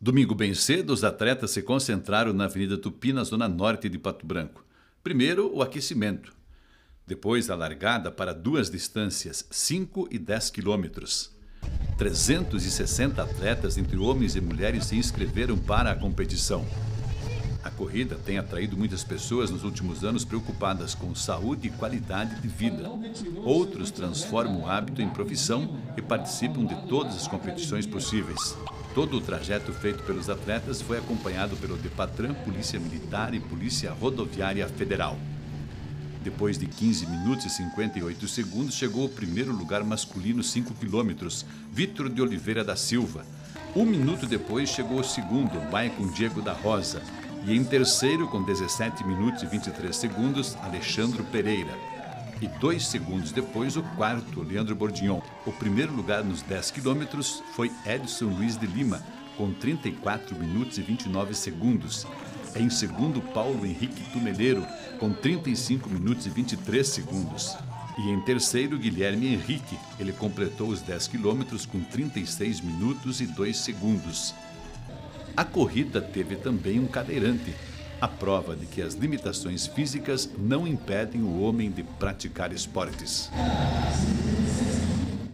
Domingo bem cedo, os atletas se concentraram na Avenida Tupi, na zona norte de Pato Branco. Primeiro, o aquecimento. Depois, a largada para duas distâncias, 5 e 10 quilômetros. 360 atletas, entre homens e mulheres, se inscreveram para a competição. A corrida tem atraído muitas pessoas nos últimos anos preocupadas com saúde e qualidade de vida. Outros transformam o hábito em profissão e participam de todas as competições possíveis. Todo o trajeto feito pelos atletas foi acompanhado pelo DEPATRAN, Polícia Militar e Polícia Rodoviária Federal. Depois de 15 minutos e 58 segundos, chegou o primeiro lugar masculino 5 quilômetros, Vitor de Oliveira da Silva. 1 minuto depois chegou o segundo, Maicon Diego da Rosa. E em terceiro, com 17 minutos e 23 segundos, Alexandro Pereira. E 2 segundos depois, o quarto, Leandro Bordignon. O primeiro lugar nos 10 quilômetros foi Edson Luiz de Lima, com 34 minutos e 29 segundos. Em segundo, Paulo Henrique Tumeleiro, com 35 minutos e 23 segundos. E em terceiro, Guilherme Henrique. Ele completou os 10 quilômetros com 36 minutos e 2 segundos. A corrida teve também um cadeirante, a prova de que as limitações físicas não impedem o homem de praticar esportes.